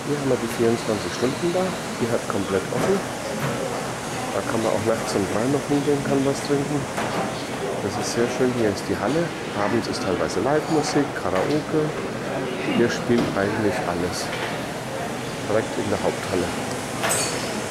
Hier haben wir die 24-Stunden-Bar. Die hat komplett offen. Da kann man auch nachts um 3 noch hingehen, kann was trinken. Das ist sehr schön. Hier ist die Halle. Abends ist teilweise Live-Musik, Karaoke. Hier spielt eigentlich alles. Direkt in der Haupthalle.